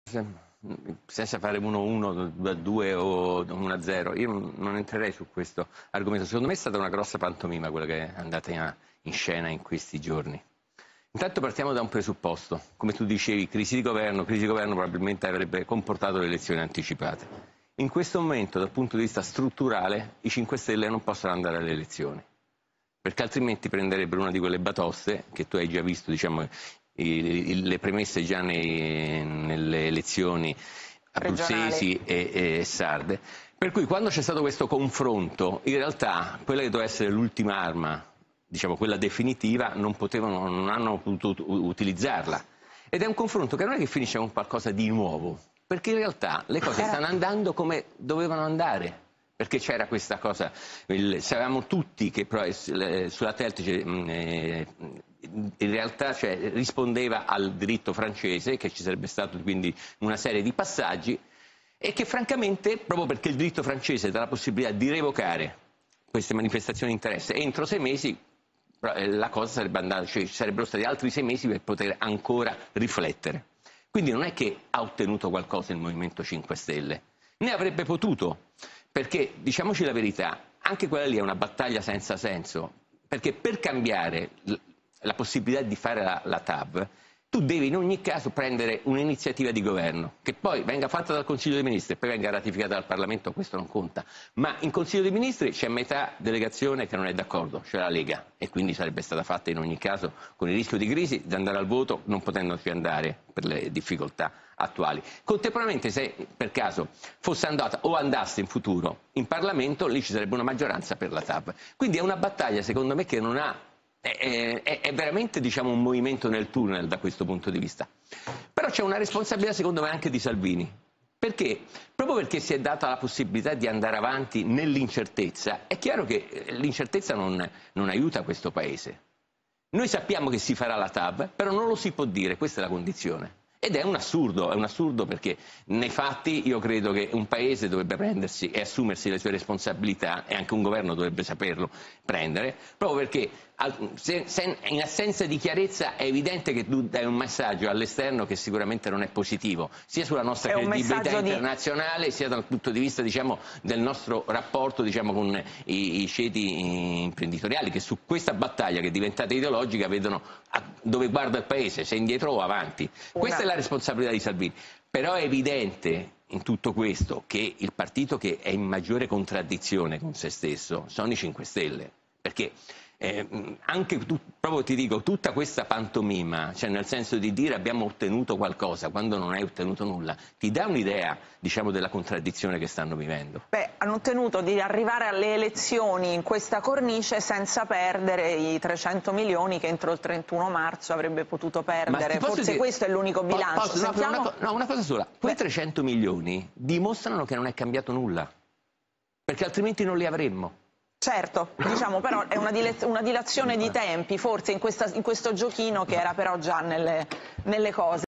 senza fare 1-1, 2-2 o 1-0, io non entrerei su questo argomento. Secondo me è stata una grossa pantomima quella che è andata in scena in questi giorni. Intanto partiamo da un presupposto, come tu dicevi, crisi di governo probabilmente avrebbe comportato le elezioni anticipate. In questo momento, dal punto di vista strutturale, i 5 Stelle non possono andare alle elezioni, perché altrimenti prenderebbero una di quelle batoste che tu hai già visto, diciamo, le premesse già nelle elezioni abruzzesi e sarde. Per cui quando c'è stato questo confronto, in realtà quella che doveva essere l'ultima arma, diciamo quella definitiva, non hanno potuto utilizzarla. Ed è un confronto che non è che finisce con qualcosa di nuovo, perché in realtà le cose stanno andando come dovevano andare. Perché c'era questa cosa, sapevamo tutti che sulla Teltice in realtà rispondeva al diritto francese, che ci sarebbe stato quindi una serie di passaggi e che francamente, proprio perché il diritto francese dà la possibilità di revocare queste manifestazioni di interesse entro 6 mesi, la cosa sarebbe andata, cioè ci sarebbero stati altri 6 mesi per poter ancora riflettere. Quindi non è che ha ottenuto qualcosa il Movimento 5 Stelle, ne avrebbe potuto. Perché, diciamoci la verità, anche quella lì è una battaglia senza senso, perché per cambiare la possibilità di fare la TAV, tu devi in ogni caso prendere un'iniziativa di governo, che poi venga fatta dal Consiglio dei Ministri e poi venga ratificata dal Parlamento, questo non conta, ma in Consiglio dei Ministri c'è metà delegazione che non è d'accordo, cioè la Lega, e quindi sarebbe stata fatta in ogni caso con il rischio di crisi di andare al voto non potendoci andare per le difficoltà attuali. Contemporaneamente, se per caso fosse andata o andasse in futuro in Parlamento, lì ci sarebbe una maggioranza per la TAV. Quindi è una battaglia, secondo me, che non ha... È veramente, diciamo, un movimento nel tunnel da questo punto di vista. Però c'è una responsabilità, secondo me, anche di Salvini. Perché? Proprio perché si è data la possibilità di andare avanti nell'incertezza, è chiaro che l'incertezza non aiuta questo Paese. Noi sappiamo che si farà la TAV, però non lo si può dire, questa è la condizione. Ed è un assurdo perché nei fatti io credo che un Paese dovrebbe prendersi e assumersi le sue responsabilità, e anche un governo dovrebbe saperlo prendere, proprio perché in assenza di chiarezza è evidente che tu dai un messaggio all'esterno che sicuramente non è positivo, sia sulla nostra credibilità internazionale, sia dal punto di vista, diciamo, del nostro rapporto, diciamo, con i ceti imprenditoriali, che su questa battaglia che è diventata ideologica vedono dove guarda il Paese, se indietro o avanti. Questa è la responsabilità di Salvini. Però è evidente in tutto questo che il partito che è in maggiore contraddizione con se stesso sono i 5 Stelle, perché anche proprio ti dico, tutta questa pantomima, cioè nel senso di dire abbiamo ottenuto qualcosa quando non hai ottenuto nulla, ti dà un'idea, diciamo, della contraddizione che stanno vivendo. Beh, hanno ottenuto di arrivare alle elezioni in questa cornice senza perdere i 300 milioni che entro il 31 marzo avrebbe potuto perdere. Forse dire, questo è l'unico bilancio. Una cosa sola, quei 300 milioni dimostrano che non è cambiato nulla, perché altrimenti non li avremmo. Certo, diciamo, però è una dilazione di tempi, forse in questo giochino che era però già nelle cose.